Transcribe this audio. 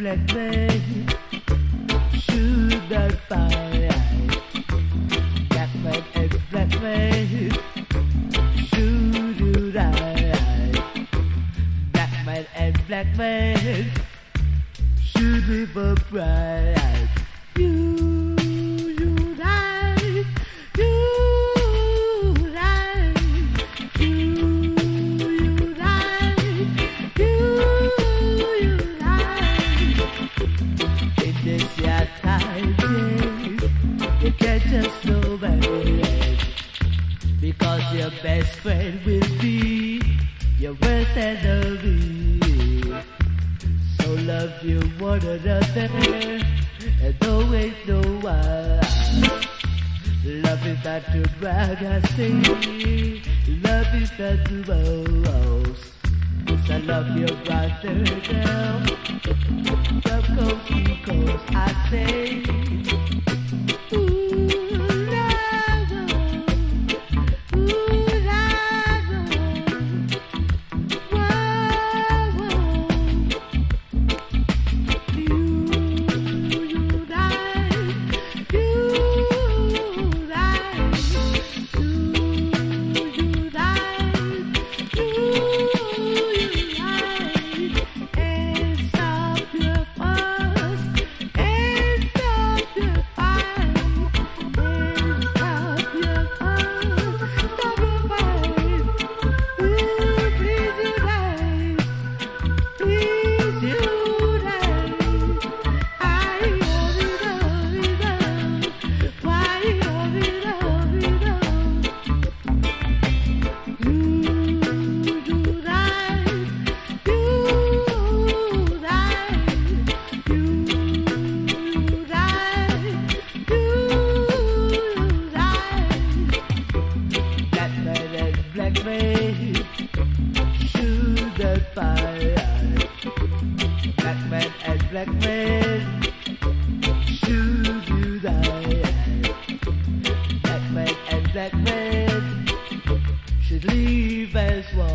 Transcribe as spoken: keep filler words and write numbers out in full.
black man should not fight. Black man and black man should unite. Black man and black man should live upright. You unite, you unite, you unite, you unite. In this your time, yes, you can't just nobody else, because your best friend will be your worst enemy. So love you one another, and don't wait no while. Love is not to brag, I say. Love is not to boast. So love your brother now. From coast to coast, I say. Ooh, love, ooh, love, whoa, whoa. Black man should not fight. Black man and black man should unite. Black man and black man should live as one.